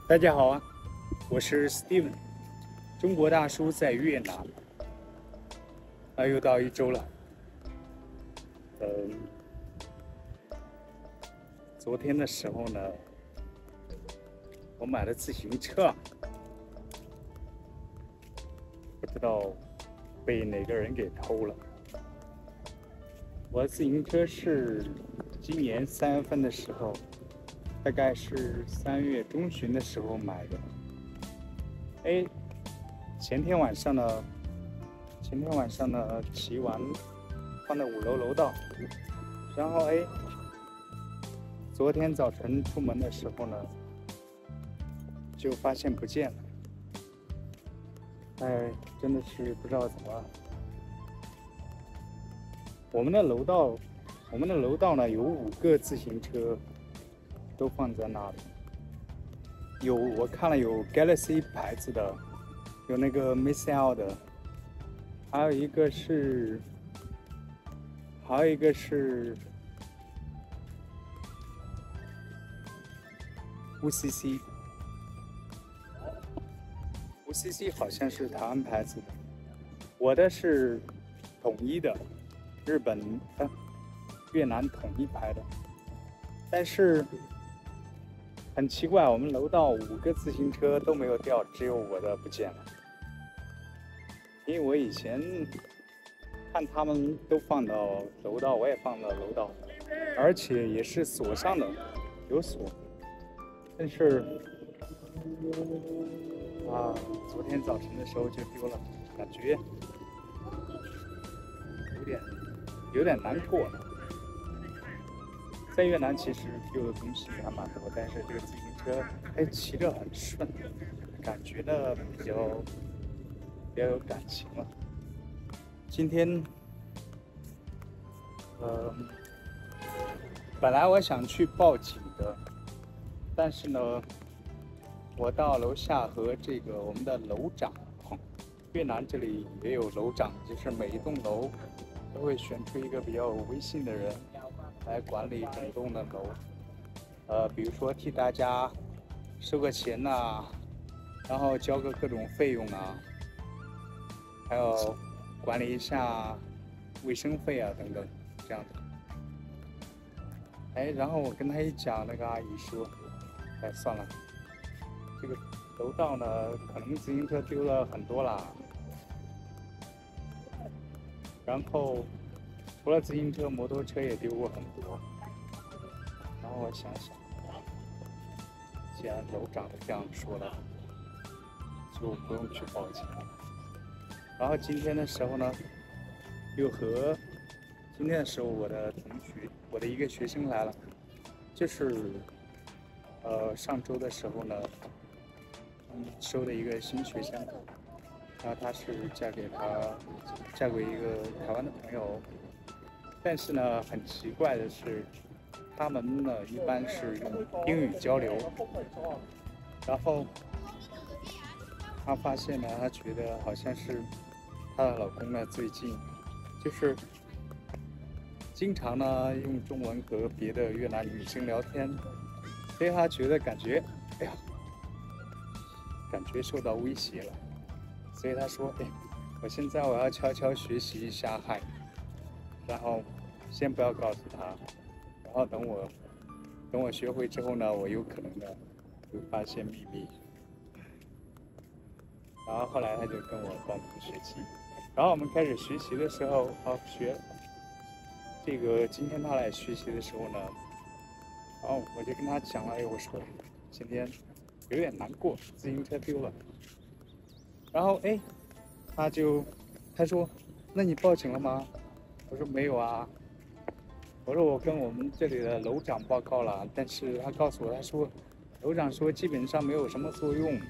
大家好啊，我是 Steven，中国大叔在越南，又到1周了。昨天的时候呢，我买了自行车，不知道被哪个人给偷了。我的自行车是今年3月份的时候，大概是3月中旬的时候买的。前天晚上呢骑完，放在5楼楼道，然后昨天早晨出门的时候呢，就发现不见了。真的是不知道怎么。我们的楼道呢有5个自行车，都放在那里。我看了有 Galaxy 牌子的，有那个 Missile 的，还有一个是UCC 好像是台湾牌子的，我的是统一的，越南统一牌的。但是很奇怪，我们楼道5个自行车都没有掉，只有我的不见了。因为我以前看他们都放到楼道，我也放到楼道，而且也是锁上的，有锁。但是昨天早晨的时候就丢了，感觉有点难过。在越南其实丢的东西还蛮多，但是这个自行车骑着很顺，感觉呢比较有感情了。今天本来我想去报警的，但是呢我到楼下和我们的楼长，越南这里也有楼长，就是每一栋楼都会选出一个比较有威信的人来管理整栋的楼，比如说替大家收个钱呐，然后交个各种费用啊，还有管理一下卫生费啊等等这样的。然后我跟他一讲，那个阿姨说，算了，这个楼道呢可能自行车丢了很多啦，然后除了自行车，摩托车也丢过很多。然后我想想，既然楼长这样说了，就不用去报警了。然后今天的时候呢，我的一个学生来了，就是上周的时候呢，收的一个新学生。然后她是嫁给一个台湾的朋友，但是呢，很奇怪的是，他们呢一般是用英语交流。然后她发现呢，她觉得好像是她的老公呢最近就是经常呢用中文和别的越南女生聊天，所以她觉得感觉受到威胁了。所以他说：“我要悄悄学习一下汉语，然后先不要告诉他，然后等我学会之后呢，我有可能呢会发现秘密。”然后后来他就跟我报名学习，然后我们开始学习的时候，今天他来学习的时候呢，然后我就跟他讲了，我说今天有点难过，自行车丢了。然后他说，那你报警了吗？我说没有啊。我说我跟我们这里的楼长报告了，但是他告诉我，他说楼长说基本上没有什么作用，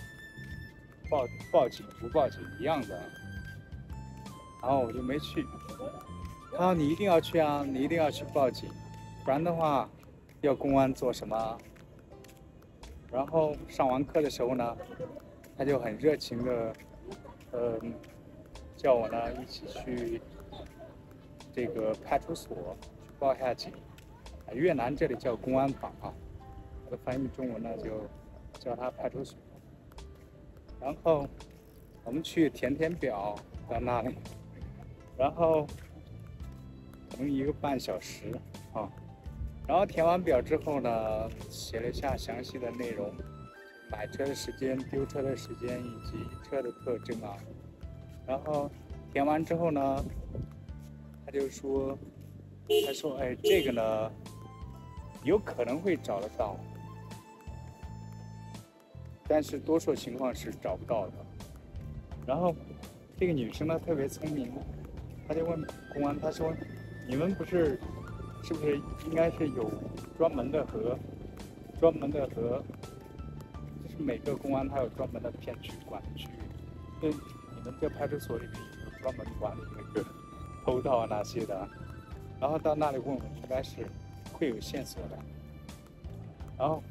报警不报警一样的。然后我就没去。他说你一定要去啊，你一定要去报警，不然的话要公安做什么？然后上完课的时候呢，他就很热情的，叫我呢一起去这个派出所去报一下警。越南这里叫公安坊啊，我的翻译中文呢就叫他派出所。然后我们去填表到那里，然后可能1个半小时啊。然后填完表之后呢，写了一下详细的内容，买车的时间、丢车的时间以及车的特征啊。然后填完之后呢，他说，哎，这个呢，有可能会找得到，但是多数情况是找不到的。然后这个女生呢特别聪明，她就问公安，她说：“你们是不是应该是有专门的和，就是每个公安他有专门的片区管区，对，你们这派出所里面有专门管理那个偷盗啊那些的。”然后到那里问我，应该是会有线索的。然后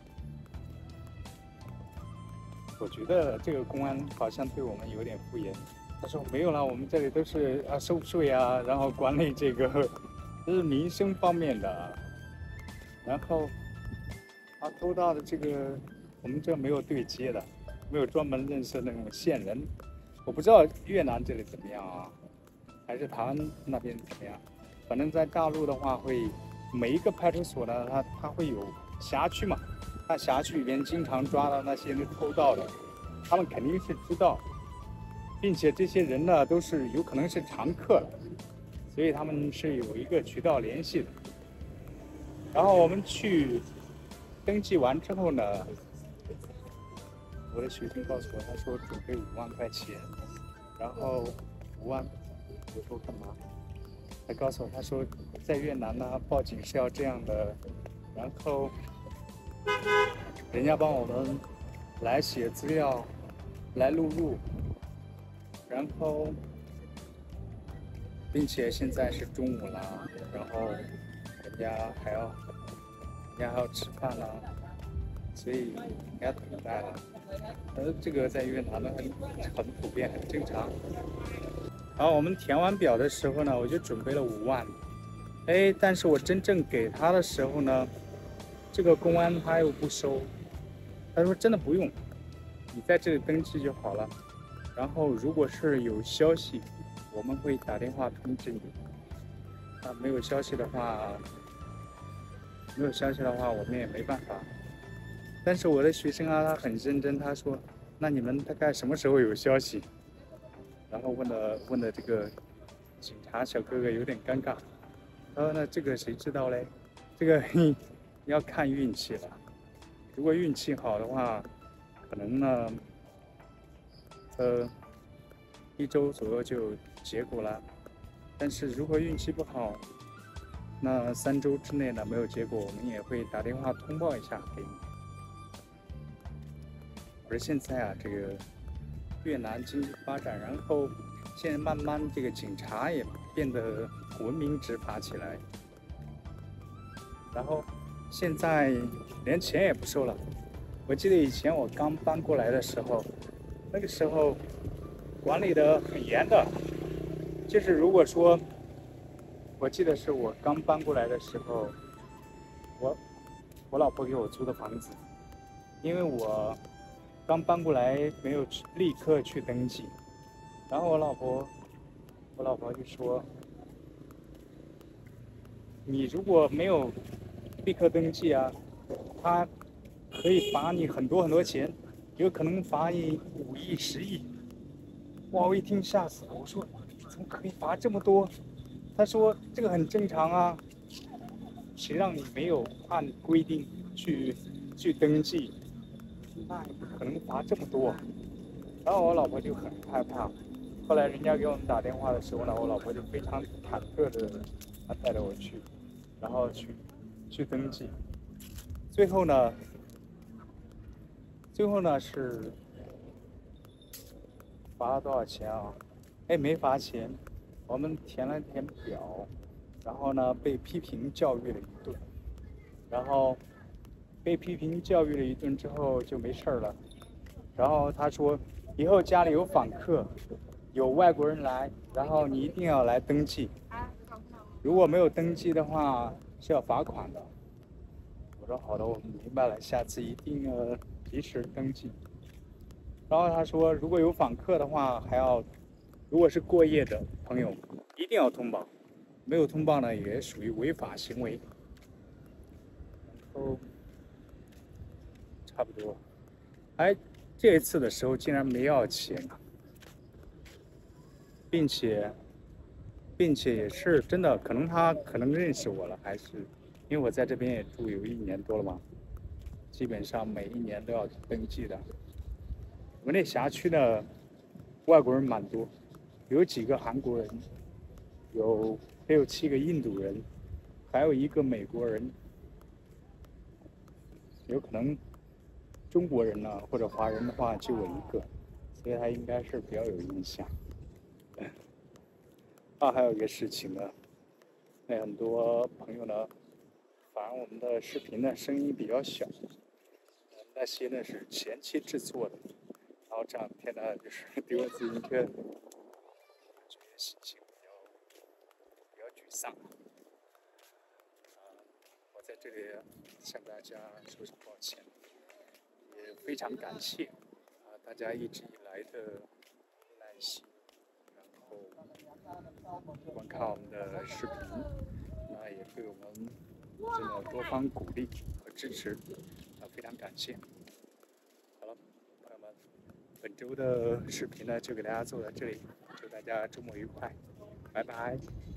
我觉得这个公安好像对我们有点敷衍，他说没有了，我们这里都是收税啊，然后管理这个都是民生方面的。然后偷盗的这个我们这没有对接的，没有专门认识那种线人。我不知道越南这里怎么样啊，还是台湾那边怎么样。反正在大陆的话，会每一个派出所呢，它会有辖区嘛。那辖区里面经常抓到那些偷盗的，他们肯定是知道，并且这些人呢都是有可能是常客了，所以他们是有一个渠道联系的。然后我们去登记完之后呢，我的学生告诉我，他说准备5万块钱，然后5万，我说干嘛？他告诉我，他说在越南呢报警是要这样的，然后人家帮我们来写资料，来录入，然后并且现在是中午了，然后人家还要吃饭了，所以应该等待了。这个在越南呢很普遍，很正常。然后我们填完表的时候呢，我就准备了5万，哎，但是我真正给他的时候呢，这个公安他又不收，他说真的不用，你在这里登记就好了。然后如果是有消息，我们会打电话通知你。没有消息的话，我们也没办法。但是我的学生啊，他很认真，他说：“那你们大概什么时候有消息？”然后问的这个警察小哥哥有点尴尬。那这个谁知道嘞？这个要看运气了。如果运气好的话，可能呢，1周左右就有结果了。但是如果运气不好，那3周之内呢没有结果，我们也会打电话通报一下给你。而现在啊，这个越南经济发展，然后现在慢慢这个警察也变得文明执法起来，然后现在连钱也不收了。我记得以前我刚搬过来的时候，那个时候管理的很严的，就是如果说，我记得是我刚搬过来的时候，我老婆给我租的房子，因为我刚搬过来没有立刻去登记，然后我老婆就说，你如果没有立刻登记啊，他可以罚你很多钱，有可能罚你5亿、10亿。哇！我一听吓死了，我说怎么可以罚这么多？他说这个很正常啊，谁让你没有按规定去登记？那也不可能罚这么多。然后我老婆就很害怕。后来人家给我们打电话的时候呢，我老婆就非常忐忑的带着我去，然后去登记。最后呢是罚了多少钱啊？哎，没罚钱，我们填了填表，然后呢被批评教育了一顿，然后被批评教育了一顿之后就没事了。然后他说，以后家里有访客，有外国人来，然后你一定要来登记，如果没有登记的话是要罚款的。我说好的，我们明白了，下次一定及时登记。然后他说，如果有访客的话，还要，如果是过夜的朋友，一定要通报，没有通报呢，也属于违法行为。然后差不多，哎，这一次的时候竟然没要钱啊，并且也是真的，可能他可能认识我了，还是因为我在这边也住有1年多了嘛，基本上每一年都要登记的。我们那辖区的外国人蛮多，有几个韩国人，有6、7个印度人，还有一个美国人，有可能中国人呢或者华人的话就我一个，所以他应该是比较有印象。还有一个事情呢，那很多朋友呢，反而我们的视频呢声音比较小，那些呢是前期制作的，然后这2天呢就是丢了自行车，觉得心情比较沮丧。我在这里向大家说声抱歉，也非常感谢大家一直以来的耐心，然后观看我们的视频，也对我们真的多方鼓励和支持，非常感谢。好了，朋友们，本周的视频呢就给大家做到这里，祝大家周末愉快，拜拜。